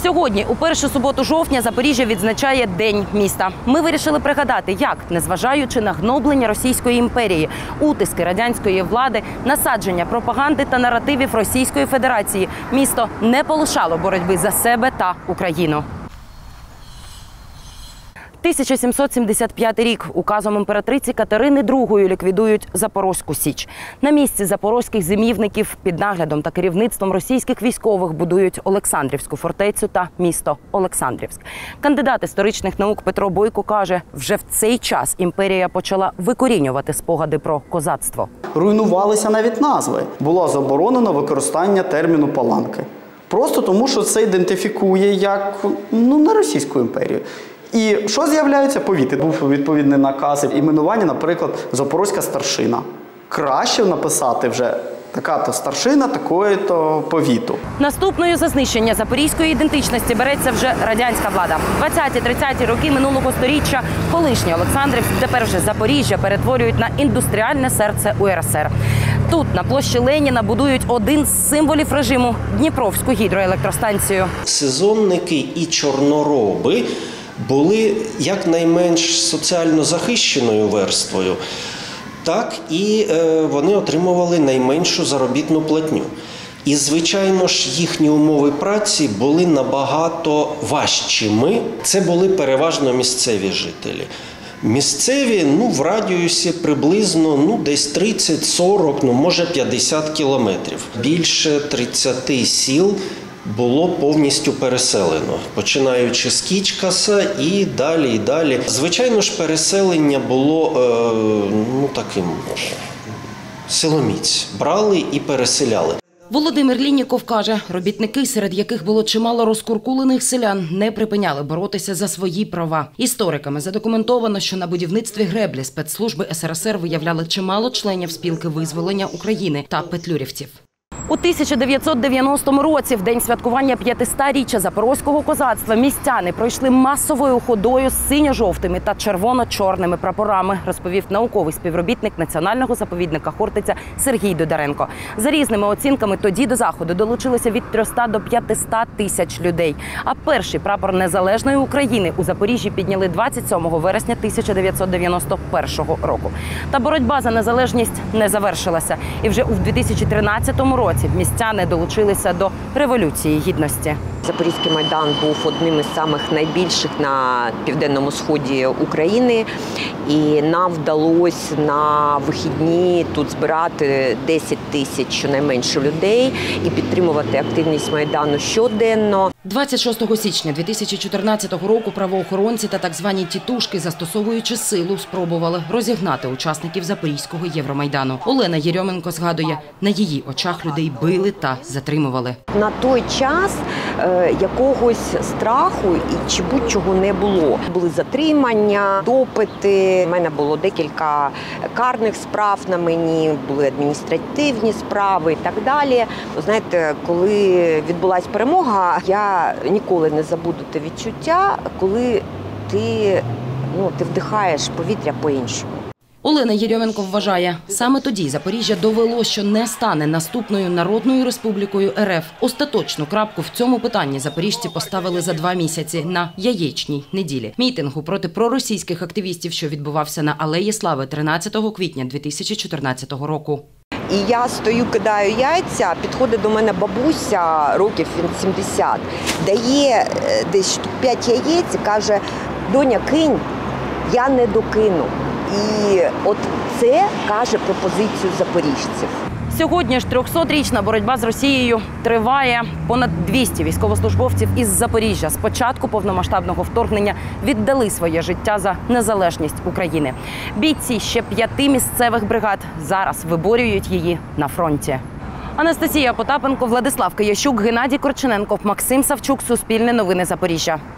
Сьогодні, у першу суботу жовтня, Запоріжжя відзначає День міста. Ми вирішили пригадати, як, незважаючи на гноблення Російської імперії, утиски радянської влади, насадження пропаганди та наративів Російської Федерації, місто не полишало боротьби за себе та Україну. 1775 рік. Указом імператриці Катерини II ліквідують Запорозьку Січ. На місці запорозьких зимівників під наглядом та керівництвом російських військових будують Олександрівську фортецю та місто Олександрівськ. Кандидат історичних наук Петро Бойко каже, вже в цей час імперія почала викорінювати спогади про козацтво. Руйнувалися навіть назви. Було заборонено використання терміну «паланки». Просто тому, що це ідентифікує як на Російську імперію. І що з'являється? Повіти. Був відповідний наказ іменування, наприклад, Запорозька старшина. Краще написати вже така-то старшина такої-то повіту. Наступною за знищення запорізької ідентичності береться вже радянська влада. 20-30-ті роки минулого сторіччя колишній Олександрівськ, тепер вже Запоріжжя, перетворюють на індустріальне серце УРСР. Тут, на площі Леніна, будують один з символів режиму – Дніпровську гідроелектростанцію. Сезонники і чорнороби були якнайменш соціально захищеною верствою, так і вони отримували найменшу заробітну платню. І, звичайно ж, їхні умови праці були набагато важчими. Це були переважно місцеві жителі. Місцеві, в радіусі приблизно, десь 30-40, може 50 кілометрів. Більше 30 сіл було повністю переселено, починаючи з Кічкаса і далі, і далі. Звичайно ж, переселення було таким силоміць. Брали і переселяли. Володимир Лінніков каже, робітники, серед яких було чимало розкуркулених селян, не припиняли боротися за свої права. Істориками задокументовано, що на будівництві греблі спецслужби СРСР виявляли чимало членів спілки визволення України та петлюрівців. У 1990 році, в день святкування 500-річчя запорозького козацтва, містяни пройшли масовою ходою з синьо-жовтими та червоно-чорними прапорами, розповів науковий співробітник Національного заповідника Хортиця Сергій Дударенко. За різними оцінками, тоді до заходу долучилося від 300 до 500 тисяч людей. А перший прапор незалежної України у Запоріжжі підняли 27 вересня 1991 року. Та боротьба за незалежність не завершилася. І вже у 2013 році містяни долучилися до Революції Гідності. Запорізький Майдан був одним із самих найбільших на південному сході України. І нам вдалося на вихідні тут збирати 10 тисяч щонайменше людей і підтримувати активність Майдану щоденно. 26 січня 2014 року правоохоронці та так звані тітушки, застосовуючи силу, спробували розігнати учасників Запорізького Євромайдану. Олена Єрьоменко згадує, на її очах людей били та затримували. На той час якогось страху чи будь-чого не було. Були затримання, допити. У мене було декілька карних справ на мені, були адміністративні справи і так далі. Знаєте, коли відбулася перемога, я ніколи не забуду те відчуття, коли ти вдихаєш повітря по-іншому. Олена Єрьоменко вважає, саме тоді Запоріжжя довело, що не стане наступною Народною Республікою РФ. Остаточну крапку в цьому питанні запоріжці поставили за 2 місяці на Яєчній неділі. Мітингу проти проросійських активістів, що відбувався на Алеї Слави 13 квітня 2014 року. І я стою, кидаю яйця, підходить до мене бабуся, років 70, дає десь штук 5 яєць і каже: «Доня, кинь, я не докину». І от це каже про позицію запоріжців. Сьогодні ж 300-річна боротьба з Росією триває. Понад 200 військовослужбовців із Запоріжжя з початку повномасштабного вторгнення віддали своє життя за незалежність України. Бійці ще 5 місцевих бригад зараз виборюють її на фронті. Анастасія Потапенко, Владислав Киящук, Геннадій Корчененков, Максим Савчук. Суспільне новини Запоріжжя.